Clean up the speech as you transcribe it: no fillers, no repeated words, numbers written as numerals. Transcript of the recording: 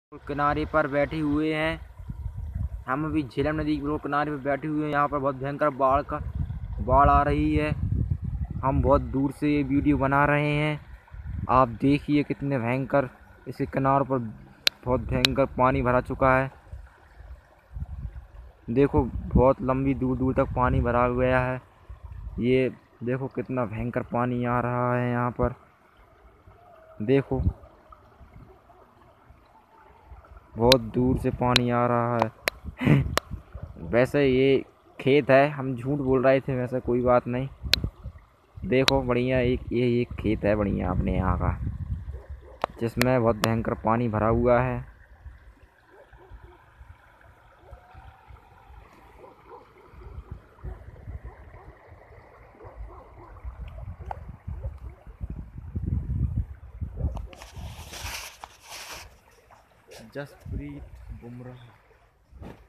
किनारे पर बैठे हुए हैं। हम अभी झेलम नदी के किनारे पर बैठे हुए हैं। यहाँ पर बहुत भयंकर बाढ़ आ रही है। हम बहुत दूर से ये वीडियो बना रहे हैं। आप देखिए कितने भयंकर इसके किनारों पर बहुत भयंकर पानी भरा चुका है। देखो बहुत लंबी दूर दूर तक पानी भरा गया है। ये देखो कितना भयंकर पानी आ रहा है यहाँ पर। देखो बहुत दूर से पानी आ रहा है। वैसे ये खेत है, हम झूठ बोल रहे थे, वैसे कोई बात नहीं। देखो बढ़िया एक खेत है बढ़िया अपने यहाँ का, जिसमें बहुत भयंकर पानी भरा हुआ है। जसप्रीत बुमराह।